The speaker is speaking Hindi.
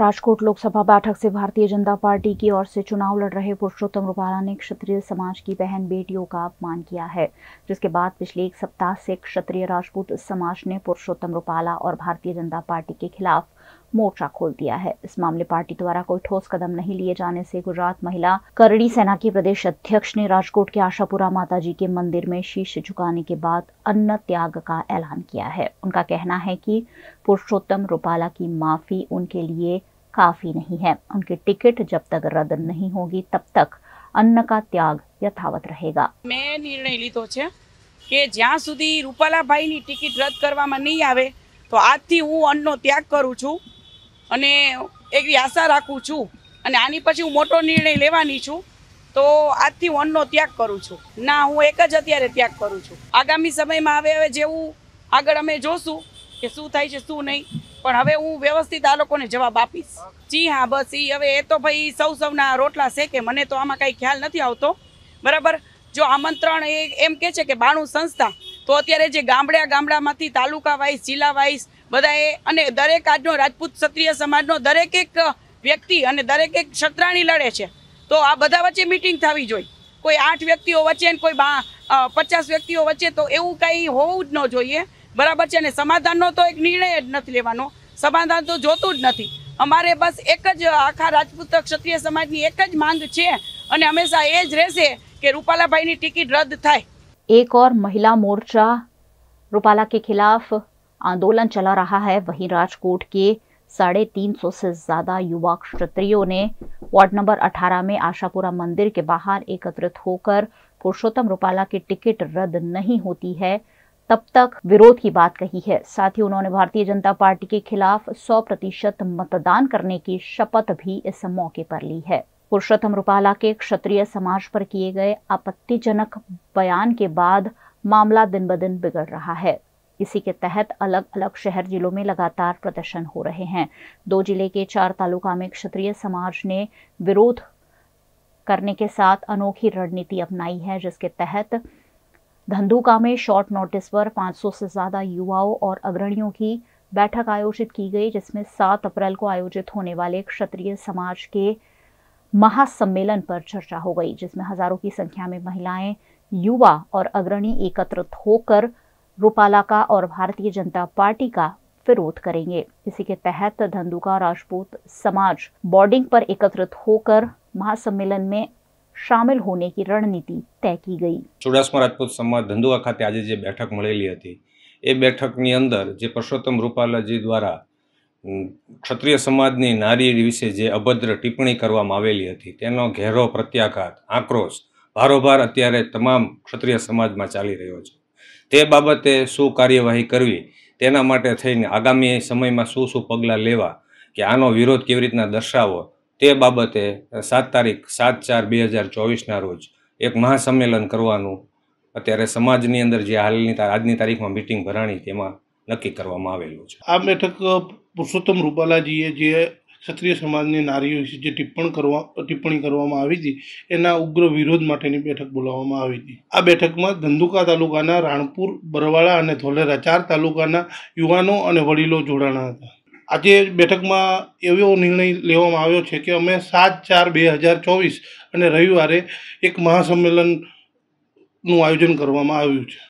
राजकोट लोकसभा बैठक से भारतीय जनता पार्टी की ओर से चुनाव लड़ रहे पुरुषोत्तम रूपाला ने क्षत्रिय समाज की बहन बेटियों का अपमान किया है, जिसके बाद पिछले एक सप्ताह से क्षत्रिय राजपूत समाज ने पुरुषोत्तम रूपाला और भारतीय जनता पार्टी के खिलाफ मोर्चा खोल दिया है। इस मामले पार्टी द्वारा कोई ठोस कदम नहीं लिए जाने से गुजरात महिला करड़ी सेना की प्रदेश अध्यक्ष ने राजकोट के आशापुरा माताजी के मंदिर में शीश झुकाने के बाद अन्न त्याग का ऐलान किया है। उनका कहना है कि पुरुषोत्तम रूपाला की माफी उनके लिए काफी नहीं है। उनकी टिकट जब तक रद्द नहीं होगी तब तक अन्न का त्याग यथावत रहेगा। मैं निर्णय लीधो छे के ज्यां सुधी रूपालाभाईनी टिकિટ रद्द करवामां नहीं आवे तो આજથી હું અન્નનો ત્યાગ કરું છું અને એવી આશા રાખું છું અને આની પછી હું મોટો નિર્ણય લેવાની છું તો આજથી હું અન્નનો ત્યાગ કરું છું ના હું એક જ અત્યારે ત્યાગ કરું છું। આગામી સમયમાં હવે જેવું આગળ અમે જોશું કે શું થાય છે શું નહીં, પણ હવે હું વ્યવસ્થિત આ લોકોને જવાબ આપીશ। જી હા, બસ એ હવે એ તો ભાઈ સૌના રોટલા શેકે, મને તો આમાં કાંઈ ખ્યાલ નથી આવતો। બરાબર, જો આમંત્રણ એમ કહે છે કે 92 સંસ્થા, તો અત્યારે જે ગામડામાંથી તાલુકા વાઇઝ જિલ્લા વાઇઝ બધાએ અને દરેક આજનો રાજપૂત ક્ષત્રિય સમાજનો દરેક એક વ્યક્તિ અને દરેક એક ક્ષત્રાણી લડે છે, તો આ બધા વચ્ચે મીટિંગ થવી જોઈએ। કોઈ 8 વ્યક્તિઓ વચ્ચે અને કોઈ 50 વ્યક્તિઓ વચ્ચે તો એવું કંઈ હોવું જ ન જોઈએ। બરાબર છે, અને સમાધાનનો તો એક નિર્ણય જ નથી લેવાનો, સમાધાન તો જોતું જ નથી। અમારે બસ એક જ આખા રાજપૂત ક્ષત્રિય સમાજની એક જ માંગ છે અને હંમેશા એ જ રહેશે કે રૂપાલાભાઈની ટિકિટ रद्द થાય। एक और महिला मोर्चा रूपाला के खिलाफ आंदोलन चला रहा है। वहीं राजकोट के 350 से ज्यादा युवा क्षत्रियों ने वार्ड नंबर 18 में आशापुरा मंदिर के बाहर एकत्रित होकर पुरुषोत्तम रूपाला की टिकट रद्द नहीं होती है तब तक विरोध की बात कही है। साथ ही उन्होंने भारतीय जनता पार्टी के खिलाफ 100% मतदान करने की शपथ भी इस मौके पर ली है। पुरुषोत्तम रूपाला के क्षत्रिय समाज पर किए गए आपत्तिजनक बयान के बाद मामला दिन ब दिन बिगड़ रहा है। इसी के तहत अलग अलग शहर जिलों में लगातार प्रदर्शन हो रहे हैं। 2 जिले के 4 तालुका में क्षत्रिय समाज ने विरोध करने के साथ अनोखी रणनीति अपनाई है, जिसके तहत धंधुका में शॉर्ट नोटिस पर 500 से ज्यादा युवाओं और अग्रणियों की बैठक आयोजित की गई, जिसमें 7 अप्रैल को आयोजित होने वाले क्षत्रिय समाज के महासम्मेलन पर चर्चा हो गई, जिसमें हजारों की संख्या में महिलाएं, युवा और अग्रणी एकत्रित होकर रूपाला का और भारतीय जनता पार्टी का विरोध करेंगे। इसी के तहत धंधुका राजपूत समाज बोर्डिंग पर एकत्रित होकर महासम्मेलन में शामिल होने की रणनीति तय की गई। चुडासमा राजपूत समाज धंधुका खाते आज जे बैठक मळेली हती ए बैठकनी अंदर जे पुरुषोत्तम रूपालाजी द्वारा क्षत्रिय समाजनी नारी विશે જે અભદ્ર ટિપ્પણી કરવામાં આવેલી હતી તેનો ઘેરો પ્રત્યાઘાત આક્રોશ ભારોભાર અત્યારે તમામ ક્ષત્રિય સમાજમાં ચાલી રહ્યો છે। તે બાબતે શું કાર્યવાહી કરવી તેના માટે થઈને આગામી સમયમાં શું પગલાં લેવા કે આનો વિરોધ કેવી રીતના દર્શાવવો તે બાબતે 7 તારીખ 7/4/2024 ના રોજ એક મહાસંમેલન કરવાનું અત્યારે સમાજની અંદર જે હાલની આજની તારીખમાં મીટિંગ ભરાણી તેમાં નક્કી કરવામાં આવેલું છે। આ બેઠક પુરુષોત્તમ રૂપાલાજીએ જે ક્ષત્રિય સમાજની નારીઓ વિશે જે ટિપ્પણી કરવામાં આવી હતી એના ઉગ્ર વિરોધ માટેની બેઠક બોલાવવામાં આવી હતી। આ બેઠકમાં ધંધુકા તાલુકાના રાણપુર, બરવાળા અને ધોલેરા 4 તાલુકાના યુવાનો અને વડીલો જોડાણા હતા। આજે બેઠકમાં એવો નિર્ણય લેવામાં આવ્યો છે કે અમે 7/4/2024 અને રવિવારે એક મહાસંમેલનનું આયોજન કરવામાં આવ્યું છે।